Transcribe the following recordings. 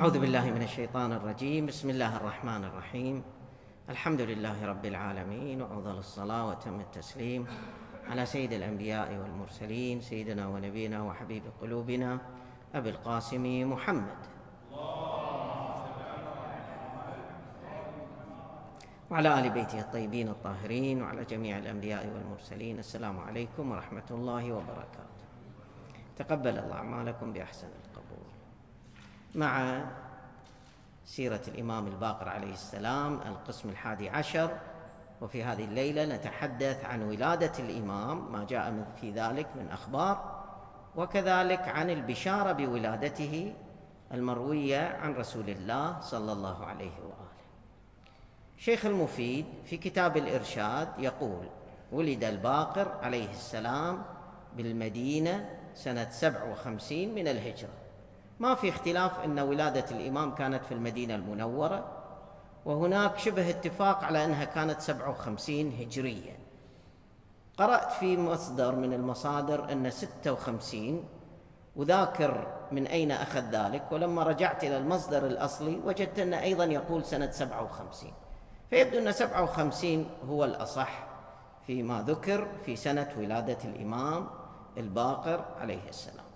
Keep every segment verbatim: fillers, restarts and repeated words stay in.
أعوذ بالله من الشيطان الرجيم. بسم الله الرحمن الرحيم. الحمد لله رب العالمين، وأفضل الصلاة وتم التسليم على سيد الأنبياء والمرسلين، سيدنا ونبينا وحبيب قلوبنا أبي القاسم محمد، وعلى آل بيته الطيبين الطاهرين، وعلى جميع الأنبياء والمرسلين. السلام عليكم ورحمة الله وبركاته. تقبل الله أعمالكم بأحسن القبول. مع سيرة الإمام الباقر عليه السلام القسم الحادي عشر، وفي هذه الليلة نتحدث عن ولادة الإمام، ما جاء في ذلك من أخبار، وكذلك عن البشارة بولادته المروية عن رسول الله صلى الله عليه وآله. شيخ المفيد في كتاب الإرشاد يقول: ولد الباقر عليه السلام بالمدينة سنة سبع وخمسين من الهجرة. ما في اختلاف أن ولادة الإمام كانت في المدينة المنورة، وهناك شبه اتفاق على أنها كانت سبع وخمسين هجرية. قرأت في مصدر من المصادر أن ستة وخمسين، وذاكر من أين أخذ ذلك، ولما رجعت إلى المصدر الأصلي وجدت أنه أيضا يقول سنة سبع وخمسين، فيبدو أن سبع وخمسين هو الأصح فيما ذكر في سنة ولادة الإمام الباقر عليه السلام.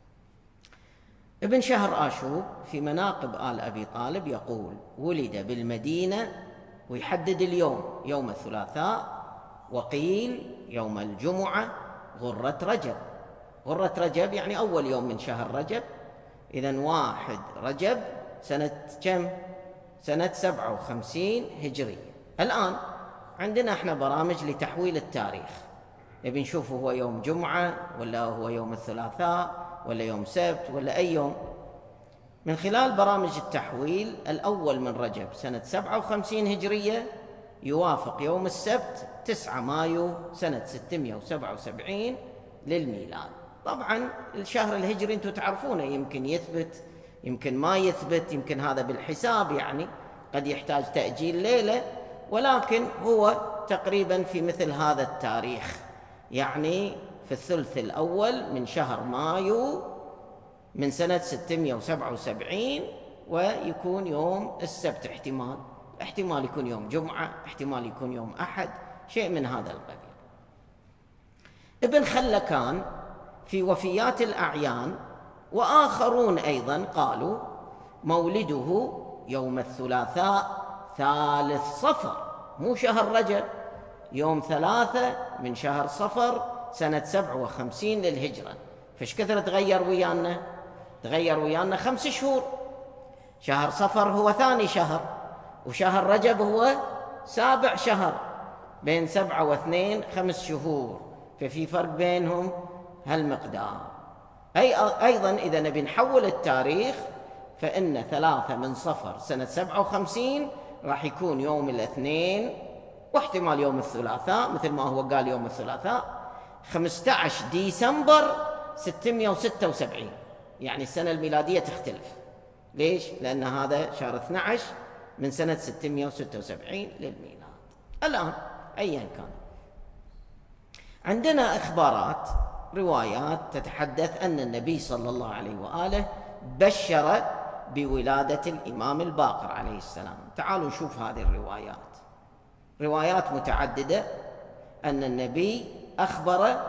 ابن شهر آشوب في مناقب آل أبي طالب يقول: ولد بالمدينة، ويحدد اليوم، يوم الثلاثاء، وقيل يوم الجمعة، غرة رجب. غرة رجب يعني أول يوم من شهر رجب، إذن واحد رجب سنة كم؟ سنة سبعة وخمسين هجرية. الآن عندنا احنا برامج لتحويل التاريخ، نبي نشوف هو يوم جمعة ولا هو يوم الثلاثاء ولا يوم سبت ولا أي يوم. من خلال برامج التحويل، الأول من رجب سنة سبعة وخمسين هجرية يوافق يوم السبت تسعة مايو سنة ستمائة وسبعة وسبعين للميلاد. طبعا الشهر الهجري انتم تعرفونه، يمكن يثبت يمكن ما يثبت، يمكن هذا بالحساب، يعني قد يحتاج تأجيل ليلة، ولكن هو تقريبا في مثل هذا التاريخ، يعني في الثلث الأول من شهر مايو من سنة ستمائة وسبعة وسبعين، ويكون يوم السبت، احتمال احتمال يكون يوم جمعة، احتمال يكون يوم أحد، شيء من هذا القبيل. ابن خلكان في وفيات الأعيان وآخرون أيضا قالوا مولده يوم الثلاثاء ثالث صفر، مو شهر رجب، يوم ثلاثة من شهر صفر سنة سبع وخمسين للهجرة. فش كثر تغير ويانا؟ تغير ويانا خمس شهور. شهر صفر هو ثاني شهر، وشهر رجب هو سابع شهر، بين سبعة واثنين خمس شهور، ففي فرق بينهم هالمقدار. أي أيضا إذا نبي نحول التاريخ، فإن ثلاثة من صفر سنة سبعة وخمسين راح يكون يوم الاثنين، واحتمال يوم الثلاثاء مثل ما هو قال يوم الثلاثاء، خمسة عشر ديسمبر ستمائة وستة وسبعين. يعني السنة الميلادية تختلف. ليش؟ لأن هذا شهر اثني عشر من سنة ستمائة وستة وسبعين للميلاد. الآن أيا كان، عندنا إخبارات، روايات تتحدث أن النبي صلى الله عليه وآله بشر بولادة الإمام الباقر عليه السلام. تعالوا نشوف هذه الروايات. روايات متعددة أن النبي أخبر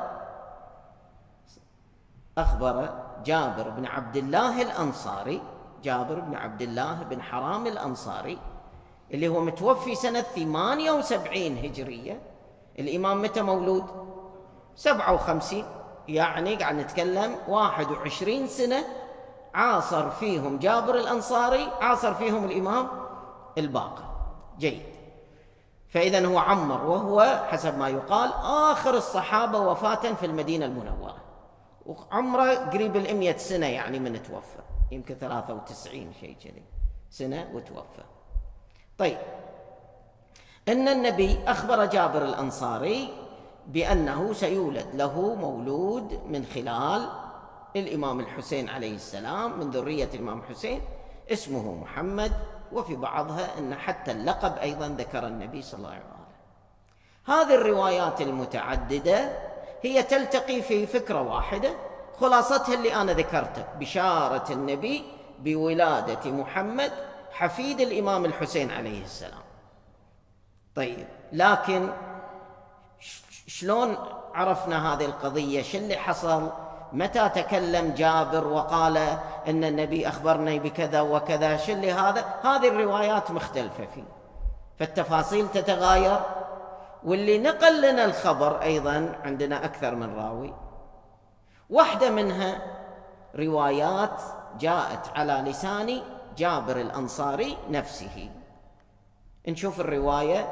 أخبر جابر بن عبد الله الأنصاري، جابر بن عبد الله بن حرام الأنصاري، اللي هو متوفي سنة ثمانية وسبعين هجرية. الإمام متى مولود؟ سبعة وخمسين، يعني قاعد نتكلم واحد وعشرين سنة عاصر فيهم جابر الأنصاري، عاصر فيهم الإمام الباقر. جيد. فإذا هو عمر، وهو حسب ما يقال آخر الصحابة وفاة في المدينة المنورة، وعمره قريب المئة سنة، يعني من توفى يمكن ثلاثة وتسعين شيء كذي سنة وتوفى. طيب، إن النبي أخبر جابر الأنصاري بأنه سيولد له مولود من خلال الإمام الحسين عليه السلام، من ذرية الإمام الحسين، اسمه محمد، وفي بعضها أن حتى اللقب أيضا ذكر النبي صلى الله عليه وسلم. هذه الروايات المتعددة هي تلتقي في فكرة واحدة، خلاصتها اللي أنا ذكرته: بشارة النبي بولادة محمد حفيد الإمام الحسين عليه السلام. طيب، لكن شلون عرفنا هذه القضية؟ شو اللي حصل؟ متى تكلم جابر وقال أن النبي أخبرني بكذا وكذا؟ شو اللي هذا؟ هذه الروايات مختلفة فيه، فالتفاصيل تتغاير. واللي نقل لنا الخبر أيضا عندنا أكثر من راوي، واحدة منها روايات جاءت على لسان جابر الأنصاري نفسه. نشوف الرواية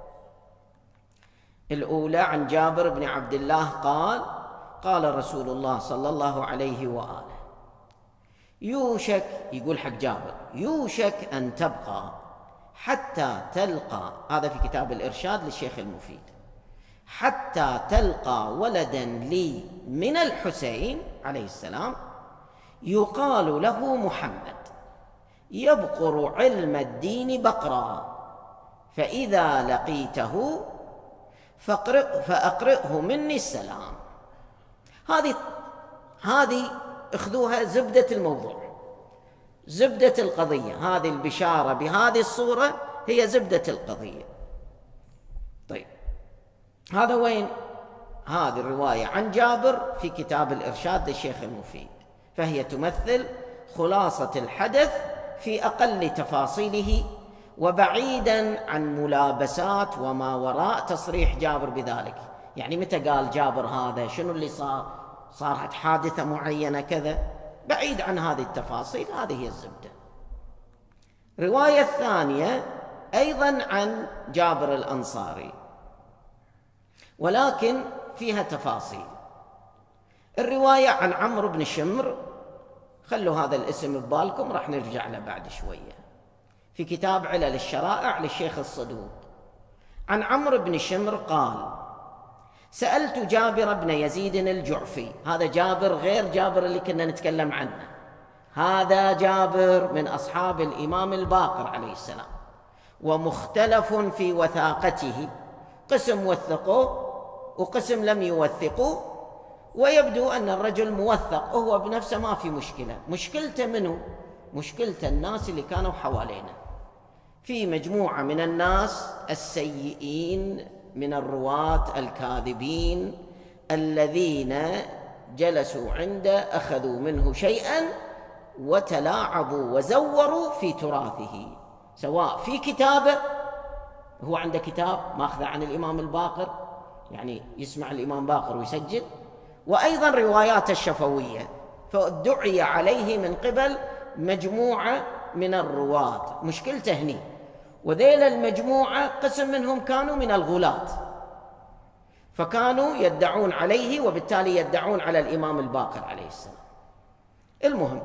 الأولى عن جابر بن عبد الله قال: قال رسول الله صلى الله عليه وآله: يوشك، يقول حق جابر، يوشك أن تبقى حتى تلقى، هذا في كتاب الإرشاد للشيخ المفيد، حتى تلقى ولدا لي من الحسين عليه السلام يقال له محمد، يبقر علم الدين بقرا، فإذا لقيته فأقرئ فأقرئه مني السلام. هذه هذه اخذوها زبدة الموضوع، زبدة القضية. هذه البشارة بهذه الصورة هي زبدة القضية. طيب، هذا وين؟ هذه الرواية عن جابر في كتاب الإرشاد للشيخ المفيد، فهي تمثل خلاصة الحدث في أقل تفاصيله، وبعيدا عن ملابسات وما وراء تصريح جابر بذلك. يعني متى قال جابر هذا؟ شنو اللي صار؟ صارت حادثة معينة كذا، بعيد عن هذه التفاصيل. هذه هي الزبدة. رواية الثانية أيضا عن جابر الأنصاري، ولكن فيها تفاصيل. الرواية عن عمرو بن شمر، خلوا هذا الاسم ببالكم، راح نرجع له بعد شوية، في كتاب علل الشرائع للشيخ الصدوق. عن عمرو بن شمر قال: سألت جابر بن يزيد الجعفي. هذا جابر غير جابر اللي كنا نتكلم عنه، هذا جابر من أصحاب الإمام الباقر عليه السلام، ومختلف في وثاقته، قسم وثقوه وقسم لم يوثقوا، ويبدو أن الرجل موثق هو بنفسه، ما في مشكلة. مشكلته منه؟ مشكلة الناس اللي كانوا حوالينا، في مجموعة من الناس السيئين من الرواة الكاذبين الذين جلسوا عنده، أخذوا منه شيئا وتلاعبوا وزوروا في تراثه، سواء في كتابه، هو عنده كتاب ماخذ عن الإمام الباقر، يعني يسمع الإمام باقر ويسجل، وأيضا روايات الشفوية، فدعي عليه من قبل مجموعة من الرواة. مشكلته هني، وذيل المجموعة قسم منهم كانوا من الغلاة، فكانوا يدعون عليه، وبالتالي يدعون على الإمام الباقر عليه السلام. المهم،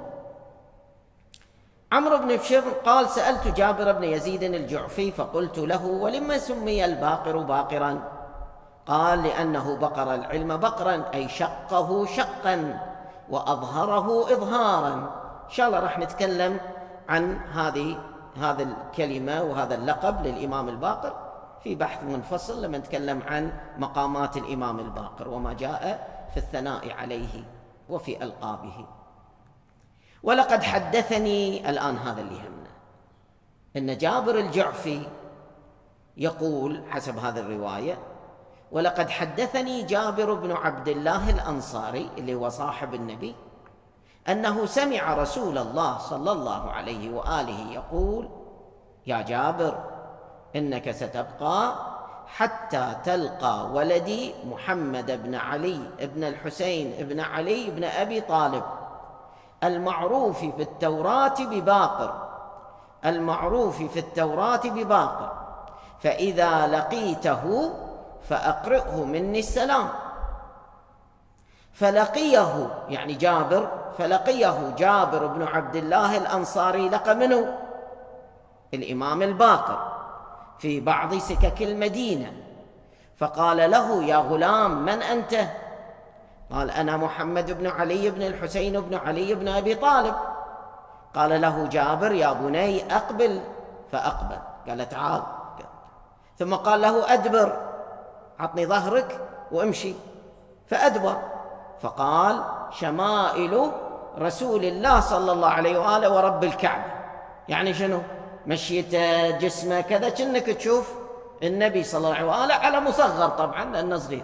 عمرو بن شمر قال: سألت جابر بن يزيد الجعفي فقلت له: ولما سمي الباقر باقرا؟ قال: لأنه بقر العلم بقرا، أي شقه شقا وأظهره إظهارا. إن شاء الله راح نتكلم عن هذه هذا الكلمة وهذا اللقب للإمام الباقر في بحث منفصل لما نتكلم عن مقامات الإمام الباقر وما جاء في الثناء عليه وفي ألقابه. ولقد حدثني، الآن هذا اللي يهمنا، أن جابر الجعفي يقول حسب هذه الرواية: ولقد حدثني جابر بن عبد الله الأنصاري اللي هو صاحب النبي أنه سمع رسول الله صلى الله عليه وآله يقول: يا جابر، إنك ستبقى حتى تلقى ولدي محمد بن علي بن الحسين بن علي بن أبي طالب، المعروف في التوراة بباقر، المعروف في التوراة بباقر، فإذا لقيته فأقرئه مني السلام. فلقيه، يعني جابر، فلقيه جابر بن عبد الله الأنصاري، لقى منه الإمام الباقر في بعض سكك المدينة، فقال له: يا غلام، من أنت؟ قال: أنا محمد بن علي بن الحسين بن علي بن أبي طالب. قال له جابر: يا بني أقبل، فأقبل. قال: تعال. ثم قال له: أدبر، عطني ظهرك وامشي، فأدبر. فقال: شمائل رسول الله صلى الله عليه وآله ورب الكعبة. يعني شنو؟ مشيته، جسمه، كذا، كأنك تشوف النبي صلى الله عليه وآله على مصغر طبعا لأنه صغير.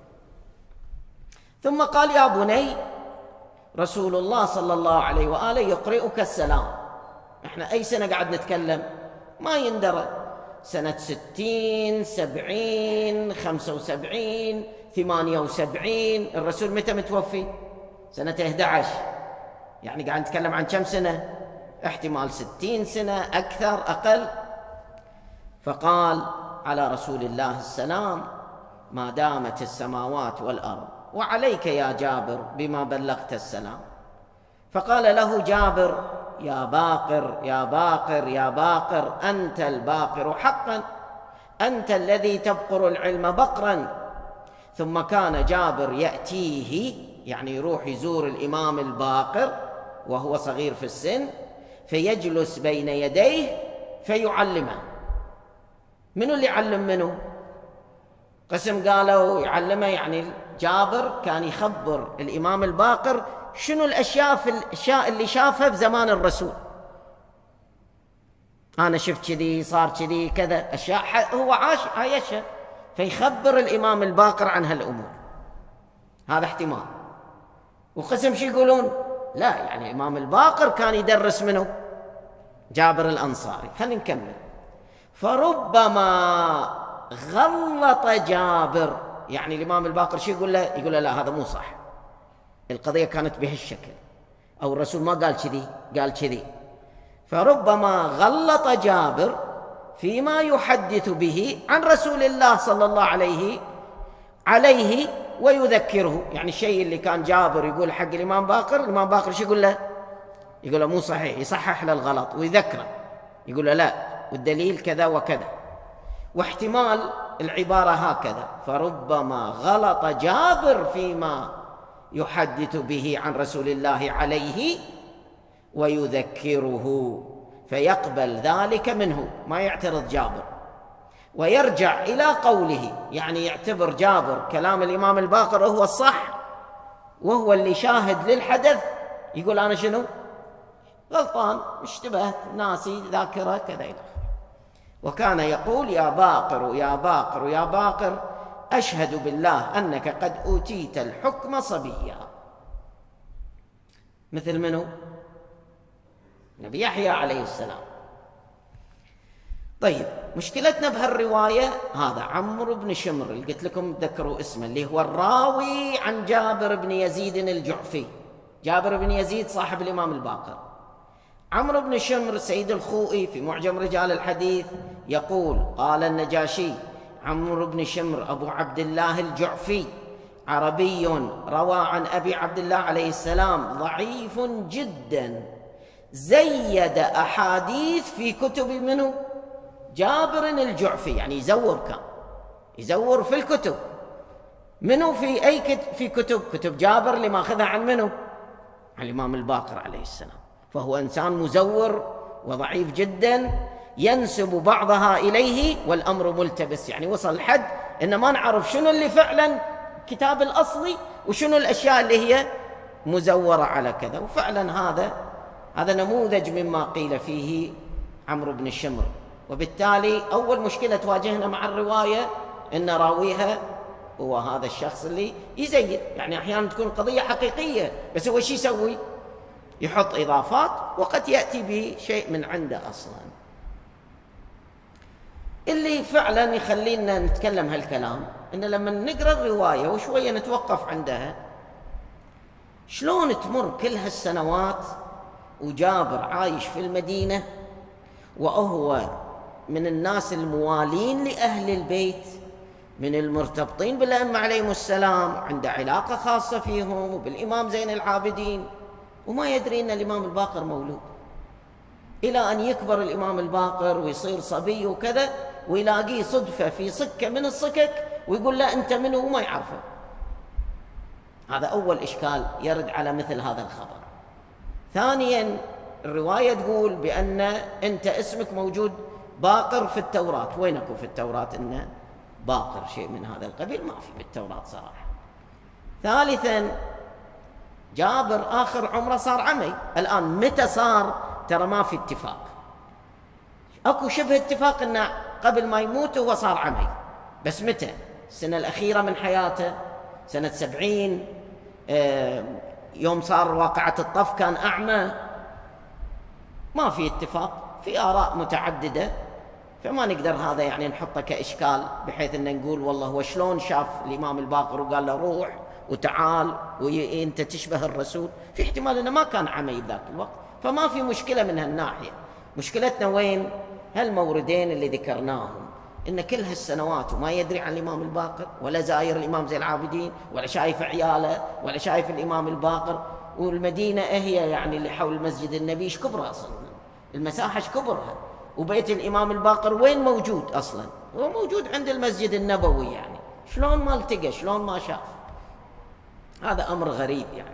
ثم قال: يا بني، رسول الله صلى الله عليه وآله يقرئك السلام. احنا أي سنة قاعد نتكلم؟ ما يندرى، سنة ستين، سبعين، خمسة وسبعين، ثمانية وسبعين. الرسول متى متوفي؟ سنة أحد عشر. يعني قاعد نتكلم عن كم سنة؟ احتمال ستين سنة، أكثر أقل. فقال: على رسول الله السلام ما دامت السماوات والأرض، وعليك يا جابر بما بلغت السلام. فقال له جابر: يا باقر يا باقر يا باقر، أنت الباقر حقا، أنت الذي تبقر العلم بقرا. ثم كان جابر يأتيه، يعني يروح يزور الإمام الباقر وهو صغير في السن، فيجلس بين يديه فيعلمه. منو اللي يعلم منه؟ قسم قالوا يعلمه يعني جابر كان يخبر الإمام الباقر شنو الأشياء في الأشياء اللي شافها في زمان الرسول. أنا شفت كذي، صار كذي، كذا أشياء هو عاش عايشها، فيخبر الإمام الباقر عن هالأمور. هذا احتمال. وقسم شو يقولون؟ لا، يعني الإمام الباقر كان يدرس منه جابر الأنصاري. خلينا نكمل. فربما غلط جابر، يعني الإمام الباقر شو يقول له؟ يقول له لا، هذا مو صح، القضية كانت بهالشكل، أو الرسول ما قال كذي، قال كذي. فربما غلط جابر فيما يحدث به عن رسول الله صلى الله عليه عليه ويذكره. يعني الشيء اللي كان جابر يقول حق الإمام باقر، الإمام باقر شو يقول له؟ يقول له مو صحيح، يصحح له الغلط ويذكره، يقول له لا، والدليل كذا وكذا. واحتمال العبارة هكذا: فربما غلط جابر فيما يحدث به عن رسول الله عليه ويذكره، فيقبل ذلك منه، ما يعترض جابر، ويرجع إلى قوله، يعني يعتبر جابر كلام الإمام الباقر هو الصح، وهو اللي شاهد للحدث. يقول أنا شنو؟ غلطان، اشتبهت، ناسي، ذاكرة، كذا إلى آخره. وكان يقول: يا باقر يا باقر يا باقر، أشهد بالله أنك قد أوتيت الحكم صبيا. مثل منه؟ نبي يحيى عليه السلام. طيب، مشكلتنا بهالرواية هذا عمرو بن شمر اللي قلت لكم تذكروا اسمه، اللي هو الراوي عن جابر بن يزيد الجعفي. جابر بن يزيد صاحب الإمام الباقر. عمرو بن شمر سيد الخوئي في معجم رجال الحديث يقول: قال النجاشي: عمرو بن شمر أبو عبد الله الجعفي عربي روى عن أبي عبد الله عليه السلام ضعيف جدا، زيد أحاديث في كتب منه جابر الجعفي، يعني يزور، كان يزور في الكتب. منه في أي كتب؟ في كتب كتب جابر اللي ماخذها عن منه؟ عن الإمام الباقر عليه السلام. فهو إنسان مزور وضعيف جدا، ينسب بعضها إليه والأمر ملتبس، يعني وصل الحد إن ما نعرف شنو اللي فعلا كتاب الأصلي وشنو الأشياء اللي هي مزورة على كذا. وفعلا هذا هذا نموذج مما قيل فيه عمرو بن الشمر. وبالتالي أول مشكلة تواجهنا مع الرواية إن راويها هو هذا الشخص اللي يزيد. يعني أحيانا تكون قضية حقيقية بس هو شو يسوي؟ يحط إضافات، وقد يأتي بشيء من عنده أصلا. اللي فعلا يخلينا نتكلم هالكلام إن لما نقرأ الرواية وشوية نتوقف عندها، شلون تمر كل هالسنوات وجابر عايش في المدينة وهو من الناس الموالين لأهل البيت، من المرتبطين بالأئمة عليهم السلام، وعنده علاقة خاصة فيهم وبالإمام زين العابدين، وما يدري أن الإمام الباقر مولود، إلى أن يكبر الإمام الباقر ويصير صبي وكذا، ويلاقيه صدفة في سكة من السكك ويقول له أنت منه وما يعرفه. هذا أول إشكال يرد على مثل هذا الخبر. ثانيا، الرواية تقول بأن أنت اسمك موجود باقر في التوراة. وينكم في التوراة أن باقر شيء من هذا القبيل؟ ما في بالتوراة صراحة. ثالثا، جابر آخر عمره صار عمي. الآن متى صار؟ ترى ما في اتفاق، أكو شبه اتفاق أنه قبل ما يموت هو صار عمي، بس متى؟ السنة الأخيرة من حياته، سنة سبعين، يوم صار واقعة الطف كان أعمى، ما في اتفاق، في آراء متعددة، فما نقدر هذا يعني نحطه كإشكال بحيث أن نقول والله هو شلون شاف الإمام الباقر وقال له روح وتعال وأنت تشبه الرسول. في احتمال أنه ما كان عمي بذاك الوقت، فما في مشكلة من هالناحية. مشكلتنا وين؟ هالموردين اللي ذكرناهم، إن كل هالسنوات وما يدري عن الإمام الباقر، ولا زاير الإمام زين العابدين، ولا شايف عياله، ولا شايف الإمام الباقر. والمدينة هي يعني اللي حول مسجد النبي ايش كبرها أصلا، المساحة ايش كبرها، وبيت الإمام الباقر وين موجود أصلا؟ هو موجود عند المسجد النبوي، يعني شلون ما التقى، شلون ما شاف؟ هذا أمر غريب يعني.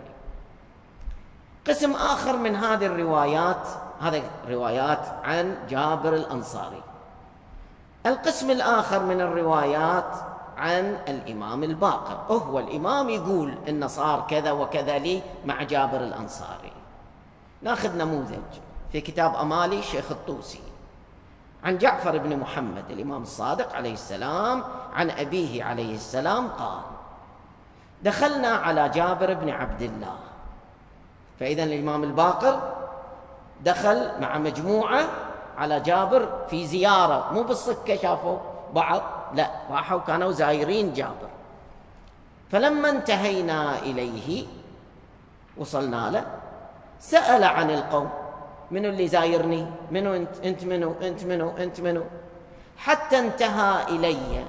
قسم آخر من هذه الروايات، هذه روايات عن جابر الأنصاري. القسم الآخر من الروايات عن الإمام الباقر، هو الإمام يقول إن صار كذا وكذا لي مع جابر الأنصاري. ناخذ نموذج في كتاب أمالي الشيخ الطوسي عن جعفر بن محمد الإمام الصادق عليه السلام عن أبيه عليه السلام قال: دخلنا على جابر بن عبد الله. فإذا الإمام الباقر دخل مع مجموعة على جابر في زيارة، مو بالسكة شافوا بعض، لا، راحوا كانوا زايرين جابر. فلما انتهينا إليه وصلنا له سأل عن القوم: منو اللي زايرني؟ منو انت؟ انت منو؟ انت منو؟ انت منو؟ حتى انتهى إلي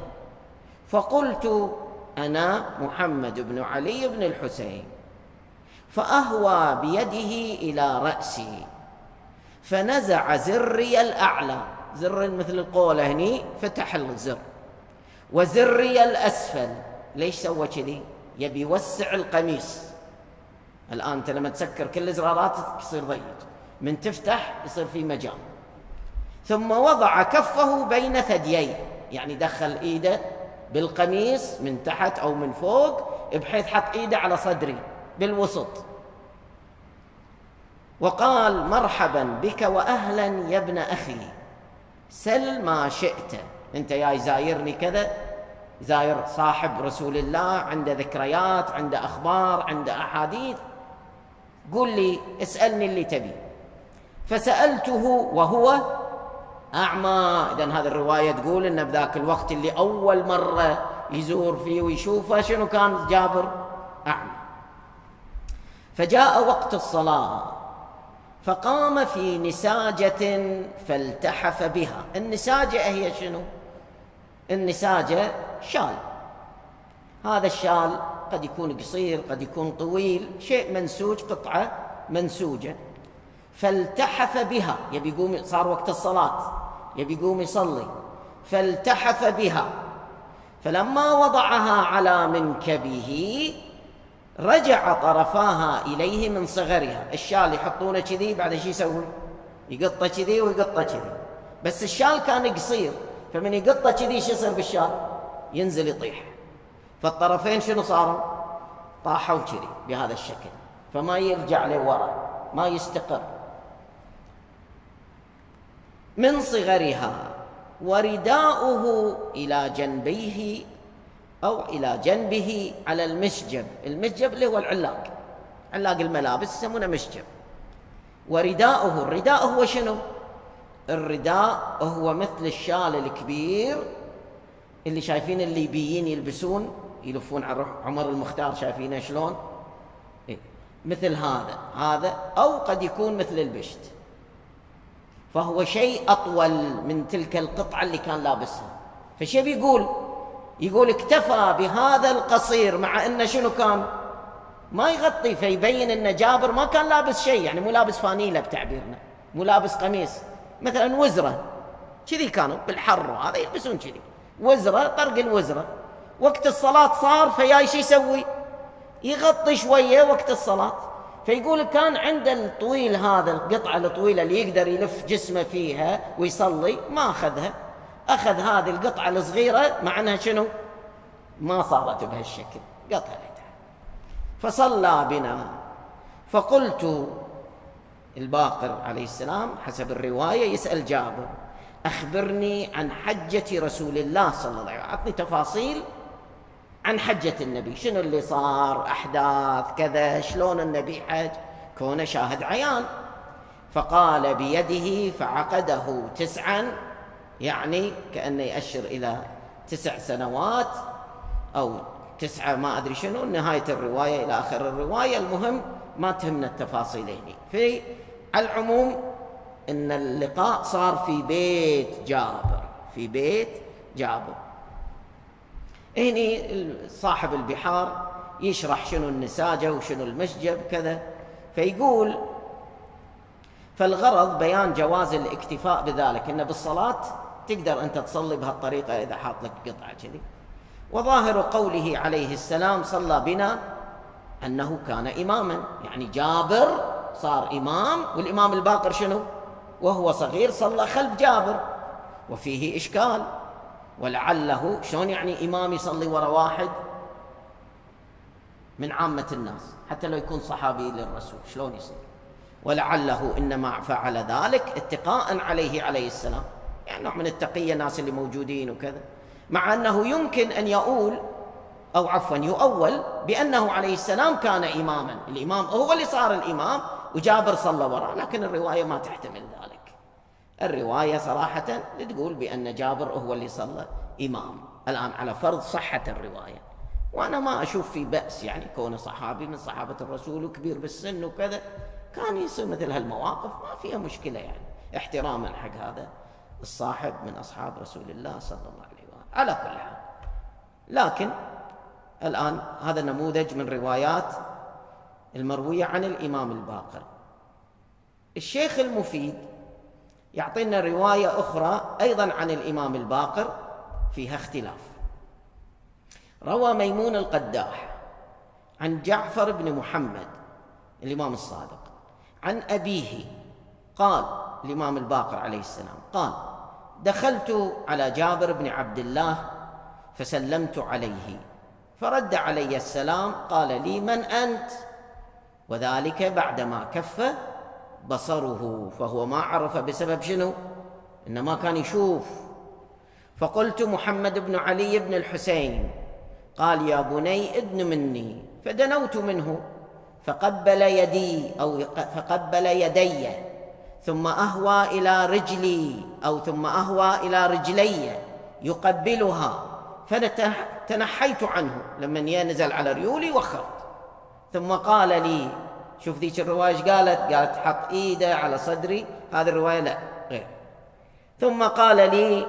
فقلت: أنا محمد بن علي بن الحسين. فأهوى بيده إلى رأسي فنزع زري الأعلى، زر مثل القولة هني، فتح الزر، وزري الأسفل. ليش سوى كذي؟ يبي يوسع القميص. الآن أنت لما تسكر كل الزرارات يصير ضيق، من تفتح يصير في مجال. ثم وضع كفه بين ثديي، يعني دخل إيده بالقميص من تحت أو من فوق بحيث حط إيده على صدري بالوسط، وقال: مرحبا بك وأهلا يا ابن أخي، سل ما شئت. أنت جاي زايرني كذا، زاير صاحب رسول الله، عنده ذكريات، عنده أخبار، عنده أحاديث، قل لي، اسألني اللي تبي. فسألته وهو أعمى. إذن هذه الرواية تقول إن بذاك الوقت اللي أول مرة يزور فيه ويشوفه شنو كان جابر؟ أعمى. فجاء وقت الصلاة فقام في نساجة فالتحف بها. النساجة هي شنو؟ النساجة شال، هذا الشال قد يكون قصير قد يكون طويل، شيء منسوج، قطعة منسوجة. فالتحف بها، يبي يقوم، صار وقت الصلاة يبي يقوم يصلي، فالتحف بها. فلما وضعها على منكبه رجع طرفاها إليه من صغرها. الشال يحطونه كذي، بعد شي يسوي؟ يقطه كذي ويقطه كذي، بس الشال كان قصير، فمن يقطه كذي شو يصير بالشال؟ ينزل يطيح، فالطرفين شنو صاروا؟ طاحوا كذي بهذا الشكل، فما يرجع لورا، ما يستقر. من صغرها، ورداؤه إلى جنبيه أو إلى جنبه على المشجب. المشجب اللي هو العلاق، علاق الملابس يسمونه مشجب. ورداؤه، الرداء هو شنو؟ الرداء هو مثل الشال الكبير اللي شايفين الليبيين يلبسون، يلفون على عمر المختار، شايفينه شلون؟ إيه؟ مثل هذا، هذا أو قد يكون مثل البشت، فهو شيء أطول من تلك القطعة اللي كان لابسها. فشي بيقول؟ يقول اكتفى بهذا القصير، مع أنه شنو كان؟ ما يغطي، فيبين أن جابر ما كان لابس شيء، يعني مو لابس فانيلة بتعبيرنا، مو لابس قميص، مثلا وزرة كذي، كانوا بالحر هذا يلبسون كذي وزرة، طرق الوزرة. وقت الصلاة صار، فياي شي يسوي؟ يغطي شوية وقت الصلاة. فيقول كان عند الطويل هذا، القطعة الطويلة اللي يقدر يلف جسمه فيها ويصلي، ما أخذها، أخذ هذه القطعة الصغيرة، مع أنها شنو؟ ما صارت بهالشكل، قطعة لتحت. فصلى بنا فقلت، الباقر عليه السلام حسب الرواية يسأل جابر: أخبرني عن حجة رسول الله صلى الله عليه وسلم، أعطني تفاصيل عن حجة النبي، شنو اللي صار، أحداث كذا، شلون النبي حج، كونه شاهد عيان. فقال بيده فعقده تسعا، يعني كأنه يأشر إلى تسع سنوات أو تسعة ما أدري شنو، نهاية الرواية إلى آخر الرواية. المهم ما تهمنا التفاصيل هنا. في على العموم إن اللقاء صار في بيت جابر، في بيت جابر. هني صاحب البحار يشرح شنو النساجة وشنو المشجب كذا، فيقول: فالغرض بيان جواز الاكتفاء بذلك، إن بالصلاة تقدر أنت تصلي بهالطريقة إذا حاط لك قطعة كذي. وظاهر قوله عليه السلام صلى بنا أنه كان إماما، يعني جابر صار إمام، والإمام الباقر شنو وهو صغير صلى خلف جابر، وفيه إشكال. ولعله شلون يعني إمام يصلي وراء واحد من عامة الناس حتى لو يكون صحابي للرسول، شلون يصير؟ ولعله إنما فعل ذلك اتقاء عليه عليه السلام، يعني نوع من التقية الناس اللي موجودين وكذا، مع أنه يمكن أن يقول أو عفوا يؤول بأنه عليه السلام كان إماما، الإمام هو اللي صار الإمام وجابر صلى وراء، لكن الرواية ما تحتمل ذلك. الرواية صراحة تقول بأن جابر هو اللي صلى إمام، الآن على فرض صحة الرواية، وأنا ما أشوف في بأس، يعني كونه صحابي من صحابة الرسول وكبير بالسن وكذا كان يصير مثل هالمواقف، ما فيها مشكلة، يعني احتراما حق هذا الصاحب من أصحاب رسول الله صلى الله عليه وآله. على كل حال، لكن الآن هذا نموذج من روايات المروية عن الإمام الباقر. الشيخ المفيد يعطينا رواية أخرى أيضا عن الإمام الباقر فيها اختلاف. روى ميمون القداح عن جعفر بن محمد الإمام الصادق عن أبيه قال، الإمام الباقر عليه السلام قال: دخلت على جابر بن عبد الله فسلمت عليه، فرد علي السلام، قال لي: من أنت؟ وذلك بعدما كف بصره، فهو ما عرف بسبب شنو؟ إنما كان يشوف. فقلت: محمد بن علي بن الحسين. قال: يا بني ادن مني. فدنوت منه فقبل يدي أو فقبل يدي، ثم أهوى إلى رجلي أو ثم أهوى إلى رجلي يقبلها، فتنحيت عنه، لما ينزل على ريولي وخرت. ثم قال لي، شوف ذيك الرواية قالت قالت حط إيده على صدري، هذه الرواية لا غير. ثم قال لي: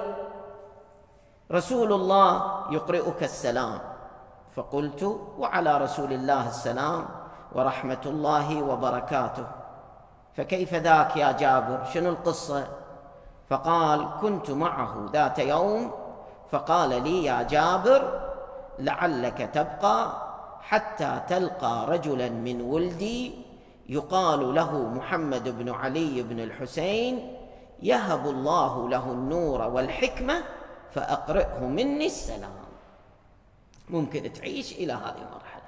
رسول الله يقرئك السلام. فقلت: وعلى رسول الله السلام ورحمة الله وبركاته. فكيف ذاك يا جابر؟ شنو القصة؟ فقال: كنت معه ذات يوم فقال لي: يا جابر، لعلك تبقى حتى تلقى رجلا من ولدي يقال له محمد بن علي بن الحسين، يهب الله له النور والحكمة، فأقرئه مني السلام. ممكن تعيش إلى هذه المرحلة.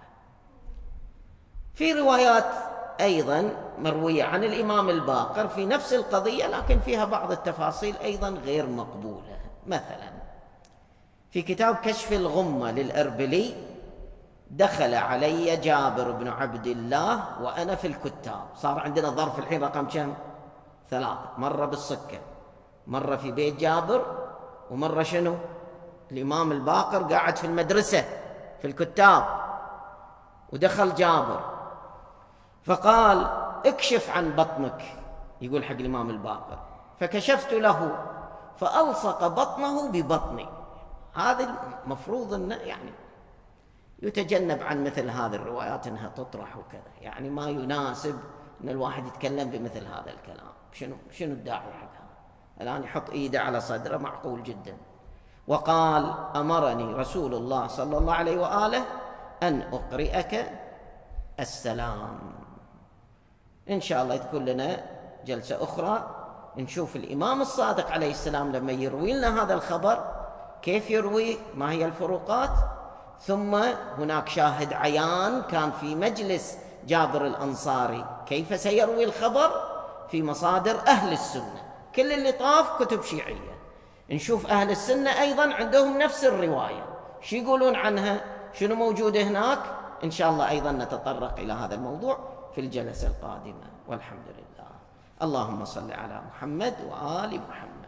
في روايات أيضا مروية عن الإمام الباقر في نفس القضية، لكن فيها بعض التفاصيل أيضا غير مقبولة. مثلا في كتاب كشف الغمة للأربلي: دخل علي جابر بن عبد الله وأنا في الكتاب. صار عندنا ظرف الحين رقم كم؟ ثلاثة، مرة بالسكة، مرة في بيت جابر، ومرة شنو؟ الإمام الباقر قاعد في المدرسة في الكتاب، ودخل جابر فقال: اكشف عن بطنك، يقول حق الإمام الباقر. فكشفت له فألصق بطنه ببطني. هذا المفروض أنه يعني يتجنب عن مثل هذه الروايات أنها تطرح وكذا، يعني ما يناسب أن الواحد يتكلم بمثل هذا الكلام. شنو شنو الداعي حق هذا؟ الآن يحط إيده على صدره معقول جدا. وقال: أمرني رسول الله صلى الله عليه وآله أن أقرئك السلام. إن شاء الله تكون لنا جلسة أخرى نشوف الإمام الصادق عليه السلام لما يروي لنا هذا الخبر كيف يروي، ما هي الفروقات، ثم هناك شاهد عيان كان في مجلس جابر الأنصاري كيف سيروي الخبر في مصادر أهل السنة. كل اللي طاف كتب شيعية. نشوف أهل السنة أيضا عندهم نفس الرواية، شو يقولون عنها، شنو موجود هناك. إن شاء الله أيضا نتطرق إلى هذا الموضوع في الجلسة القادمة، والحمد لله. اللهم صل على محمد وآل محمد.